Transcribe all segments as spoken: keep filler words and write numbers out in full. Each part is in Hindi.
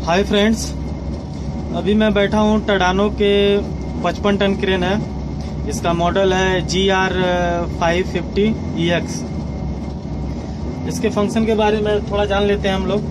हाय फ्रेंड्स, अभी मैं बैठा हूँ टडानो के पचपन टन क्रेन है। इसका मॉडल है G R five fifty E X. इसके फंक्शन के बारे में थोड़ा जान लेते हैं हम लोग।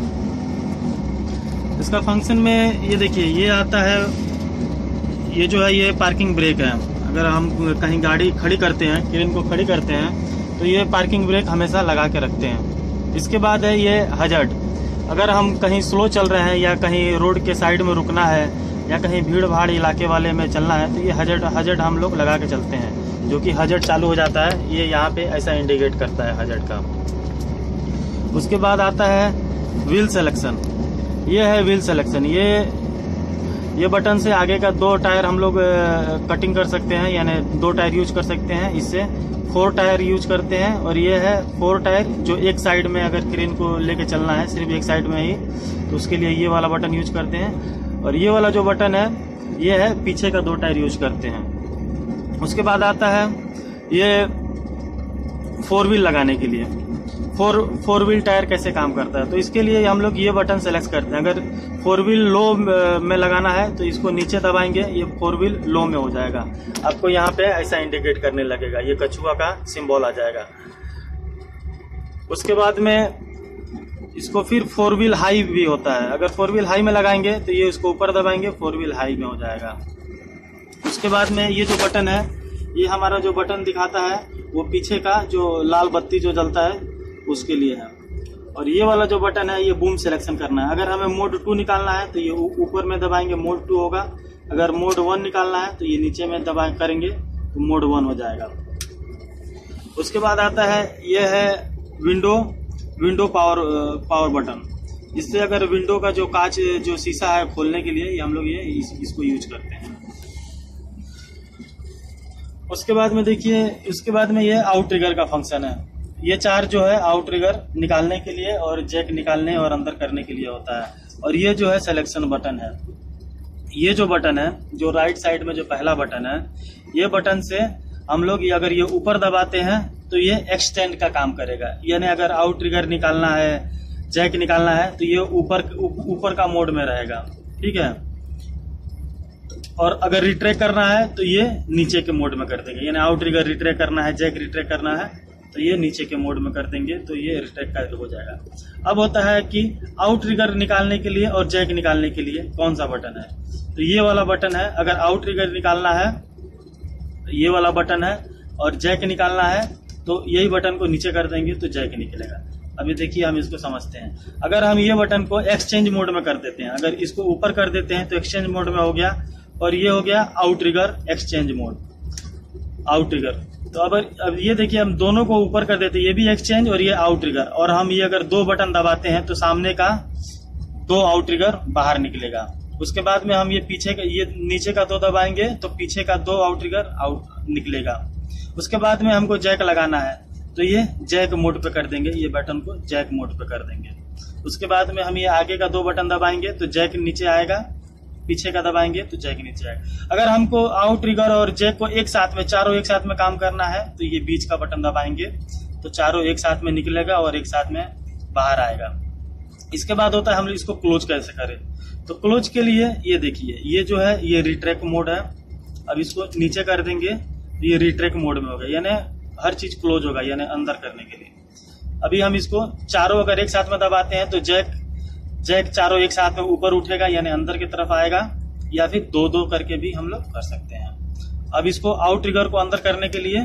इसका फंक्शन में ये देखिए, ये आता है, ये जो है ये पार्किंग ब्रेक है। अगर हम कहीं गाड़ी खड़ी करते हैं, क्रेन को खड़ी करते हैं, तो ये पार्किंग ब्रेक हमेशा लगा के रखते हैं। इसके बाद है ये हजर्ड। अगर हम कहीं स्लो चल रहे हैं या कहीं रोड के साइड में रुकना है या कहीं भीड़ भाड़ इलाके वाले में चलना है, तो ये हजर्ड हजर्ड हम लोग लगा के चलते हैं, जो कि हजर्ड चालू हो जाता है। ये यहाँ पे ऐसा इंडिकेट करता है हजर्ड का। उसके बाद आता है व्हील सिलेक्शन। ये है व्हील सिलेक्शन। ये ये बटन से आगे का दो टायर हम लोग कटिंग कर सकते हैं, यानी दो टायर यूज कर सकते हैं। इससे फोर टायर यूज करते हैं। और ये है फोर टायर, जो एक साइड में अगर क्रेन को लेके चलना है सिर्फ एक साइड में ही, तो उसके लिए ये वाला बटन यूज करते हैं। और ये वाला जो बटन है ये है पीछे का दो टायर यूज करते हैं। उसके बाद आता है ये फोर व्हील लगाने के लिए। फोर फोर व्हील टायर कैसे काम करता है, तो इसके लिए हम लोग ये बटन सेलेक्ट करते हैं। अगर फोर व्हील लो में लगाना है तो इसको नीचे दबाएंगे, ये फोर व्हील लो में हो जाएगा। आपको यहाँ पे ऐसा इंडिकेट करने लगेगा, ये कछुआ का सिंबल आ जाएगा। उसके बाद में इसको फिर फोर व्हील हाई भी होता है। अगर फोर व्हील हाई में लगाएंगे तो ये इसको ऊपर दबाएंगे, फोर व्हील हाई में हो जाएगा। उसके बाद में ये जो बटन है, ये हमारा जो बटन दिखाता है वो पीछे का जो लाल बत्ती जो जलता है उसके लिए है। और ये वाला जो बटन है ये बूम सिलेक्शन करना है। अगर हमें मोड टू निकालना है तो ये ऊपर में दबाएंगे, मोड टू होगा। अगर मोड वन निकालना है तो ये नीचे में दबा करेंगे तो मोड वन हो जाएगा। उसके बाद आता है ये है window window power power button. इससे अगर विंडो का जो कांच जो शीशा है खोलने के लिए ये हम लोग ये इस, इसको यूज करते हैं। उसके बाद में देखिए, उसके बाद में ये आउट ट्रिगर का फंक्शन है। ये चार जो है आउट ट्रिगर निकालने के लिए और जैक निकालने और अंदर करने के लिए होता है। और ये जो है सिलेक्शन बटन है। ये जो बटन है, जो राइट साइड में जो पहला बटन है, ये बटन से हम लोग अगर ये ऊपर दबाते हैं तो ये एक्सटेंड का काम करेगा। यानी अगर आउट ट्रिगर निकालना है, जैक निकालना है, तो ये ऊपर ऊपर का मोड में रहेगा, ठीक है। और अगर रिट्रैक करना है तो ये नीचे के मोड में कर देंगे। यानी आउट ट्रिगर रिट्रैक करना है, जैक रिट्रैक करना है, तो ये नीचे के मोड में कर देंगे, तो ये रिट्रैक का हो जाएगा। अब होता है कि आउट ट्रिगर निकालने के लिए और जैक निकालने के लिए कौन सा बटन है, तो ये वाला बटन है। अगर आउट ट्रिगर निकालना है तो ये वाला बटन है, और जैक निकालना है तो यही बटन को नीचे कर देंगे तो जैक निकलेगा। अभी देखिए हम इसको समझते हैं। अगर हम ये बटन को एक्सचेंज मोड में कर देते हैं, अगर इसको ऊपर कर देते हैं तो एक्सचेंज मोड में हो गया, और ये हो गया out trigger exchange mode, out trigger. तो अब अब ये देखिए, हम दोनों को ऊपर कर देते हैं, ये भी एक्सचेंज और ये आउट ट्रिगर। और हम ये अगर दो बटन दबाते हैं तो सामने का दो आउट ट्रिगर बाहर निकलेगा। उसके बाद में हम ये पीछे का, ये नीचे का दो दबाएंगे तो पीछे का दो आउट ट्रिगर आउट निकलेगा। उसके बाद में हमको जैक लगाना है तो ये जैक मोड पे कर देंगे, ये बटन को जैक मोड पे कर देंगे। उसके बाद में हम ये आगे का दो बटन दबाएंगे तो जैक नीचे आएगा, पीछे का दबाएंगे तो जैक नीचे आएगा। अगर हमको आउट ट्रिगर और जैक को एक साथ में, चारों एक साथ में काम करना है तो ये बीच का बटन दबाएंगे तो चारों एक साथ में निकलेगा और एक साथ में बाहर आएगा। इसके बाद होता है हम इसको क्लोज कैसे करें, तो क्लोज के लिए ये देखिए, ये जो है ये रिट्रैक मोड है। अब इसको नीचे कर देंगे तो ये रिट्रैक मोड में होगा, यानी हर चीज क्लोज होगा, यानी अंदर करने के लिए। अभी हम इसको चारों अगर एक साथ में दबाते हैं तो जैक जैक चारों एक साथ में ऊपर उठेगा, यानी अंदर की तरफ आएगा, या फिर दो दो करके भी हम लोग कर सकते हैं। अब इसको आउट ट्रिगर को अंदर करने के लिए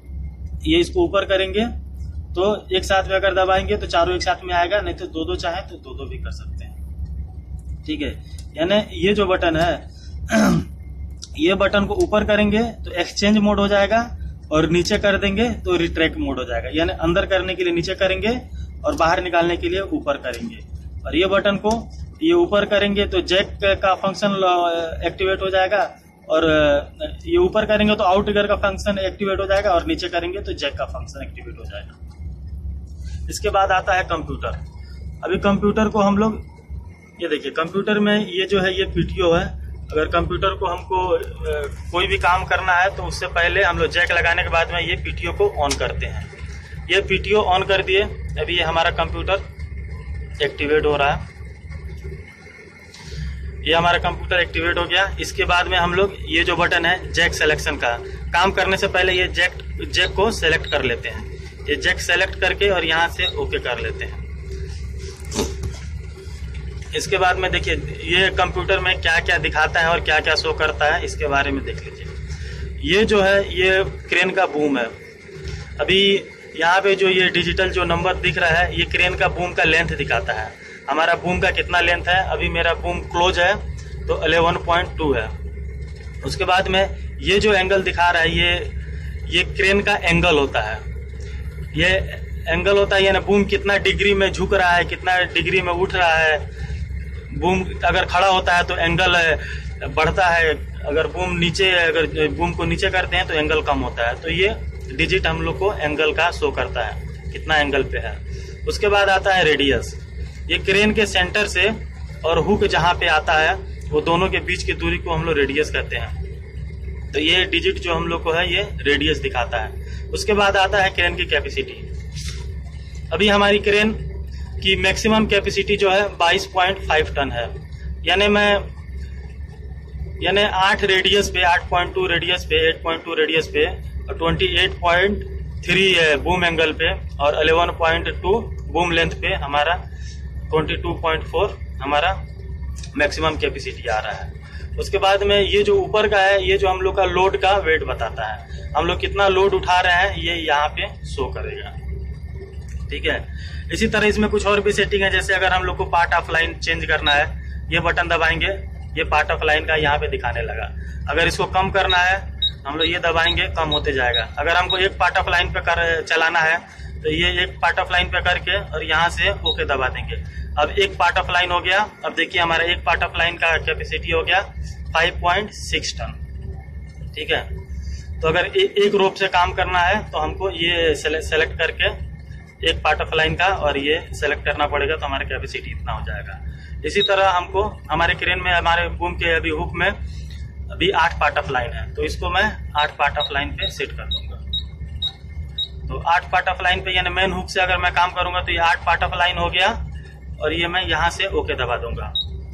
ये इसको ऊपर करेंगे तो एक साथ में अगर दबाएंगे तो चारों एक साथ में आएगा, नहीं तो दो दो चाहे तो दो दो भी कर सकते हैं, ठीक है। यानी ये जो बटन है ये बटन को ऊपर करेंगे तो एक्सचेंज मोड हो जाएगा, और नीचे कर देंगे तो रिट्रैक मोड हो जाएगा। यानी अंदर करने के लिए नीचे करेंगे और बाहर निकालने के लिए ऊपर करेंगे। और ये बटन को ये ऊपर करेंगे तो जैक का फंक्शन एक्टिवेट हो जाएगा, और ये ऊपर करेंगे तो आउट ट्रिगर का फंक्शन एक्टिवेट हो जाएगा, और नीचे करेंगे तो जैक का फंक्शन एक्टिवेट हो जाएगा। इसके बाद आता है कंप्यूटर। अभी कंप्यूटर को हम लोग, ये देखिए कंप्यूटर में ये जो है ये पीटीओ है। अगर कंप्यूटर को हमको कोई भी काम करना है तो उससे पहले हम लोग जैक लगाने के बाद में ये पीटीओ को ऑन करते हैं। ये पीटीओ ऑन कर दिए, अभी ये हमारा कंप्यूटर एक्टिवेट हो रहा है। ये हमारा कंप्यूटर एक्टिवेट हो गया। इसके बाद में हम लोग ये जो बटन है जैक सिलेक्शन का, काम करने से पहले ये जैक जैक को सेलेक्ट कर लेते हैं। ये जैक सेलेक्ट करके और यहाँ से ओके कर लेते हैं। इसके बाद में देखिए ये कंप्यूटर में क्या क्या दिखाता है और क्या क्या शो करता है, इसके बारे में देख लीजिए। ये जो है ये क्रेन का बूम है। अभी यहाँ पे जो ये डिजिटल जो नंबर दिख रहा है ये क्रेन का बूम का लेंथ दिखाता है। हमारा बूम का कितना लेंथ है, अभी मेरा बूम क्लोज है तो इलेवन पॉइंट टू है। उसके बाद में ये जो एंगल दिखा रहा है ये ये क्रेन का एंगल होता है। ये एंगल होता है यानी बूम कितना डिग्री में झुक रहा है, कितना डिग्री में उठ रहा है। बूम अगर खड़ा होता है तो एंगल बढ़ता है, अगर बूम नीचे अगर बूम को नीचे करते हैं तो एंगल कम होता है। तो ये डिजिट हम लोग को एंगल का शो करता है, कितना एंगल पे है। उसके बाद आता है रेडियस। ये क्रेन के सेंटर से और हुक जहाँ पे आता है वो दोनों के बीच की दूरी को हम लोग रेडियस कहते हैं। तो ये डिजिट जो हम लोग को है ये रेडियस दिखाता है। उसके बाद आता है क्रेन की कैपेसिटी। अभी हमारी क्रेन की मैक्सिमम कैपेसिटी जो है बाईस पॉइंट फाइव टन है, यानी मैं यानी आठ रेडियस पे आठ पॉइंट टू रेडियस पे आठ पॉइंट टू रेडियस पे और अट्ठाईस पॉइंट थ्री बूम एंगल पे और eleven point two boom length पे हमारा बाईस पॉइंट चार हमारा मैक्सिमम कैपेसिटी आ रहा है। उसके बाद में ये जो ऊपर का है ये जो हम लोग का लोड का वेट बताता है, हम लोग कितना लोड उठा रहे हैं ये यहाँ पे शो करेगा। ठीक है, इसी तरह इसमें कुछ और भी सेटिंग है। जैसे अगर हम लोग को पार्ट ऑफ लाइन चेंज करना है, ये बटन दबाएंगे ये पार्ट ऑफ लाइन का यहाँ पे दिखाने लगा। अगर इसको कम करना है हम लोग ये दबाएंगे, कम होते जाएगा। अगर हमको एक पार्ट ऑफ लाइन पे कर चलाना है तो ये एक पार्ट ऑफ लाइन पे करके और यहाँ से ओके दबा देंगे। अब एक पार्ट ऑफ लाइन हो गया। अब देखिए हमारा एक पार्ट ऑफ लाइन का कैपेसिटी हो गया फाइव पॉइंट सिक्स टन। ठीक है, तो अगर ए, एक रोप से काम करना है तो हमको ये सेले, सेलेक्ट करके एक पार्ट ऑफ लाइन का और ये सेलेक्ट करना पड़ेगा, तो हमारा कैपेसिटी इतना हो जाएगा। इसी तरह हमको हमारे क्रेन में हमारे बूम के अभी हुक में अभी आठ पार्ट ऑफ लाइन है, तो इसको मैं आठ पार्ट ऑफ लाइन पे सेट कर दूंगा। तो आठ पार्ट ऑफ लाइन पे यानी मेन हुक से अगर मैं काम करूंगा तो ये आठ पार्ट ऑफ लाइन हो गया और ये मैं यहाँ से ओके दबा दूंगा।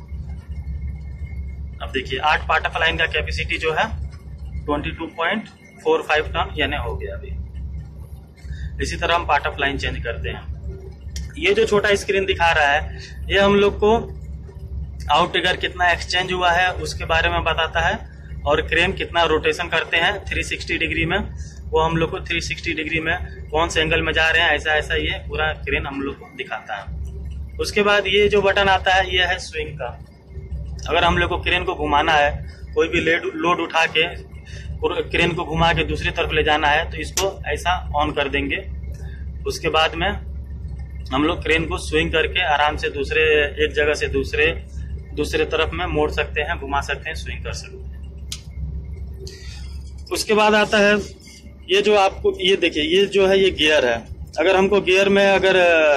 अब देखिए आठ पार्ट ऑफ लाइन का कैपेसिटी जो है बाईस पॉइंट फोर फाइव टन यानी हो गया अभी। इसी तरह हम पार्ट ऑफ लाइन चेंज करते हैं। ये जो छोटा स्क्रीन दिखा रहा है ये हम लोग को आउट ट्रिगर कितना एक्सचेंज हुआ है उसके बारे में बताता है, और क्रेन कितना रोटेशन करते हैं तीन सौ साठ डिग्री में, वो हम लोग को तीन सौ साठ डिग्री में कौन से एंगल में जा रहे हैं ऐसा ऐसा ये पूरा क्रेन हम लोग को दिखाता है। उसके बाद ये जो बटन आता है ये है स्विंग का। अगर हम लोग को क्रेन को घुमाना है, कोई भी लोड उठा के क्रेन को घुमा के दूसरी तरफ ले जाना है तो इसको ऐसा ऑन कर देंगे। उसके बाद में हम लोग क्रेन को स्विंग करके आराम से दूसरे एक जगह से दूसरे दूसरे तरफ में मोड़ सकते हैं, घुमा सकते हैं, स्विंग कर सकते हैं। उसके बाद आता है ये जो आपको ये देखिए ये जो है ये गियर है। अगर हमको गियर में अगर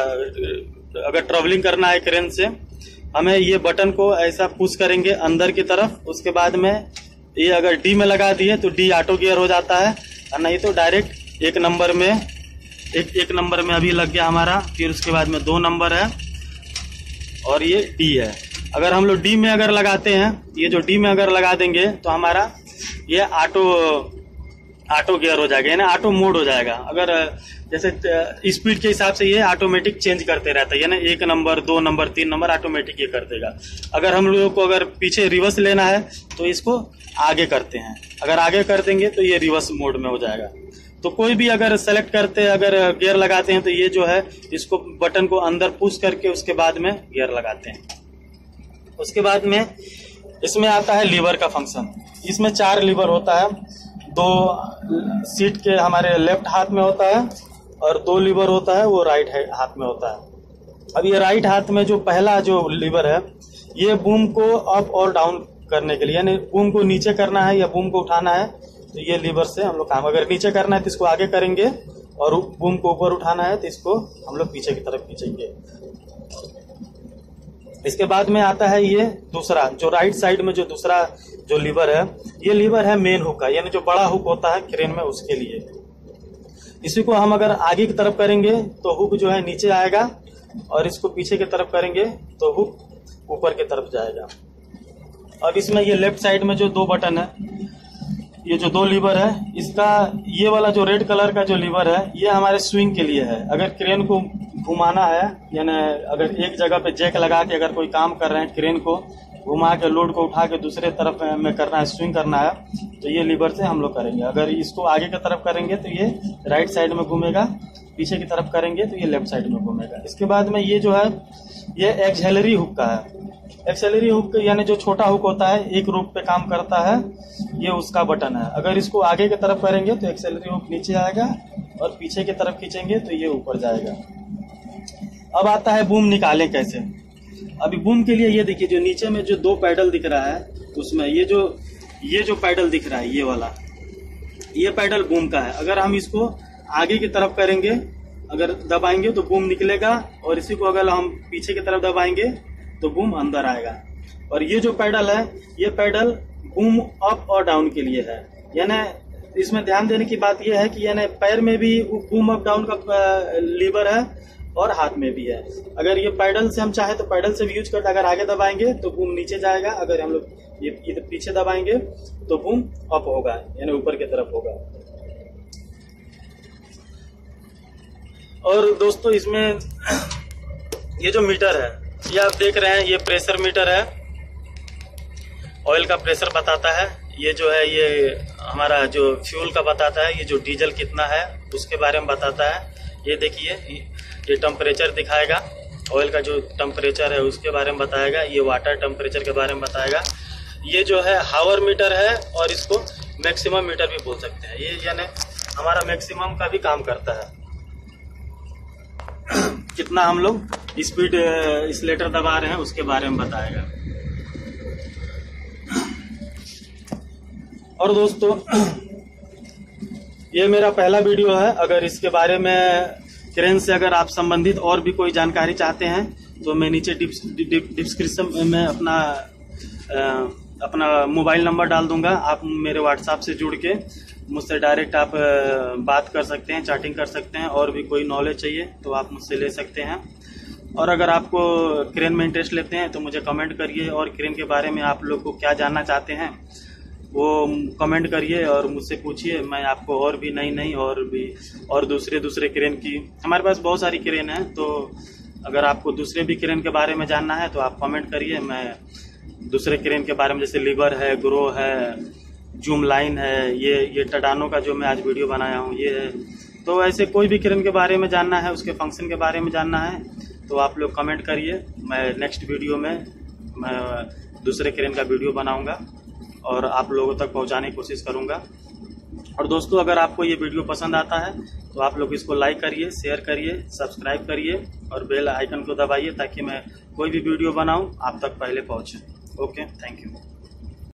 अगर ट्रेवलिंग करना है क्रेन से, हमें ये बटन को ऐसा पुश करेंगे अंदर की तरफ। उसके बाद में ये अगर डी में लगा दिए तो डी ऑटो गियर हो जाता है, और नहीं तो डायरेक्ट एक नंबर में एक एक नंबर में अभी लग गया हमारा। फिर उसके बाद में दो नंबर है और ये डी है। अगर हम लोग डी में अगर लगाते हैं, ये जो डी में अगर लगा देंगे तो हमारा ये ऑटो ऑटो गियर हो जाएगा, यानी ऑटो मोड हो जाएगा। अगर जैसे स्पीड के हिसाब से ये ऑटोमेटिक चेंज करते रहता है, यानी एक नंबर दो नंबर तीन नंबर ऑटोमेटिक ये कर देगा। अगर हम लोगों को अगर पीछे रिवर्स लेना है तो इसको आगे करते हैं, अगर आगे कर देंगे तो ये रिवर्स मोड में हो जाएगा। तो कोई भी अगर सेलेक्ट करते अगर गियर लगाते हैं तो ये जो है इसको बटन को अंदर पुश करके उसके बाद में गियर लगाते हैं। उसके बाद में इसमें आता है लीवर का फंक्शन। इसमें चार लीवर होता है, दो सीट के हमारे लेफ्ट हाथ में होता है और दो लीवर होता है वो राइट हाथ में होता है। अब ये राइट हाथ में जो पहला जो लीवर है ये बूम को अप और डाउन करने के लिए, यानी बूम को नीचे करना है या बूम को उठाना है तो ये लीवर से हम लोग काम, अगर नीचे करना है तो इसको आगे करेंगे और बूम को ऊपर उठाना है तो इसको हम लोग पीछे की तरफ खींचेंगे। इसके बाद में आता है ये दूसरा जो राइट साइड में जो दूसरा जो लीवर है, ये लीवर है मेन हुक का, यानी जो बड़ा हुक होता है क्रेन में उसके लिए। इसी को हम अगर आगे की तरफ करेंगे तो हुक जो है नीचे आएगा और इसको पीछे की तरफ करेंगे तो हुक ऊपर की तरफ जाएगा। अब इसमें ये लेफ्ट साइड में जो दो बटन है, ये जो दो लीवर है, इसका ये वाला जो रेड कलर का जो लीवर है ये हमारे स्विंग के लिए है। अगर क्रेन को घुमाना है, यानी अगर एक जगह पे जैक लगा के अगर कोई काम कर रहे हैं, क्रेन को घुमा के लोड को उठा के दूसरे तरफ में करना है, स्विंग करना है, तो ये लीवर से हम लोग करेंगे। अगर इसको आगे की तरफ करेंगे तो ये राइट साइड में घूमेगा, पीछे की तरफ करेंगे तो ये लेफ्ट साइड में घूमेगा। इसके बाद में ये जो है ये एक्सेलरी हुक का है। एक्सेलरी हुक यानी जो छोटा हुक होता है, एक रूप पे काम करता है, ये उसका बटन है। अगर इसको आगे की तरफ करेंगे तो एक्सेलरी हुक नीचे आएगा और पीछे की तरफ खींचेंगे तो ये ऊपर जाएगा। अब आता है बूम निकालें कैसे। अभी बूम के लिए ये देखिए, जो नीचे में जो दो पैडल दिख रहा है उसमें ये जो ये जो पैडल दिख रहा है, ये वाला, ये पैडल बूम का है। अगर हम इसको आगे की तरफ करेंगे, अगर दबाएंगे तो बूम निकलेगा, और इसी को अगर हम पीछे की तरफ दबाएंगे तो बूम अंदर आएगा। और ये जो पैडल है, ये पैडल बूम अप और डाउन के लिए है। यानी इसमें ध्यान देने की बात यह है कि यानी पैर में भी बूम अप डाउन का लीवर है और हाथ में भी है। अगर ये पैडल से हम चाहे तो पैडल से भी यूज करते, अगर आगे दबाएंगे तो बूम नीचे जाएगा, अगर हम लोग ये इधर पीछे दबाएंगे तो बूम अप होगा, यानी ऊपर की तरफ होगा। और दोस्तों इसमें ये जो मीटर है, ये आप देख रहे हैं, ये प्रेशर मीटर है, ऑयल का प्रेशर बताता है। ये जो है ये हमारा जो फ्यूल का बताता है, ये जो डीजल कितना है उसके बारे में बताता है। ये देखिए, ये टेम्परेचर दिखाएगा, ऑयल का जो टेम्परेचर है उसके बारे में बताएगा। ये वाटर टेम्परेचर के बारे में बताएगा। ये जो है हावर मीटर है, और इसको मैक्सिमम मीटर भी बोल सकते हैं। ये यानी हमारा मैक्सिमम का भी काम करता है, कितना हम लोग स्पीड एक्सीलरेटर दबा रहे हैं उसके बारे में बताएगा। और दोस्तों ये मेरा पहला वीडियो है। अगर इसके बारे में क्रेन से अगर आप संबंधित और भी कोई जानकारी चाहते हैं तो मैं नीचे डिस्क्रिप्शन में अपना अपना मोबाइल नंबर डाल दूंगा। आप मेरे व्हाट्सएप से जुड़ के मुझसे डायरेक्ट आप बात कर सकते हैं, चैटिंग कर सकते हैं। और भी कोई नॉलेज चाहिए तो आप मुझसे ले सकते हैं। और अगर आपको क्रेन में इंटरेस्ट लेते हैं तो मुझे कमेंट करिए, और क्रेन के बारे में आप लोग को क्या जानना चाहते हैं वो कमेंट करिए और मुझसे पूछिए। मैं आपको और भी नई नई और भी और दूसरे दूसरे क्रेन की, हमारे पास बहुत सारी क्रेन है, तो अगर आपको दूसरे भी क्रेन के बारे में जानना है तो आप कमेंट करिए। मैं दूसरे क्रेन के बारे में, जैसे लीवर है, ग्रो है, जूम लाइन है, ये ये टडानो का जो मैं आज वीडियो बनाया हूँ ये है। तो ऐसे कोई भी क्रेन के बारे में जानना है, उसके फंक्शन के बारे में जानना है तो आप लोग कमेंट करिए। मैं नेक्स्ट वीडियो में मैं दूसरे क्रेन का वीडियो बनाऊंगा और आप लोगों तक पहुंचाने की कोशिश करूंगा। और दोस्तों अगर आपको ये वीडियो पसंद आता है तो आप लोग इसको लाइक करिए, शेयर करिए, सब्सक्राइब करिए और बेल आइकन को दबाइए ताकि मैं कोई भी वीडियो बनाऊं आप तक पहले पहुंचे। Okay, thank you.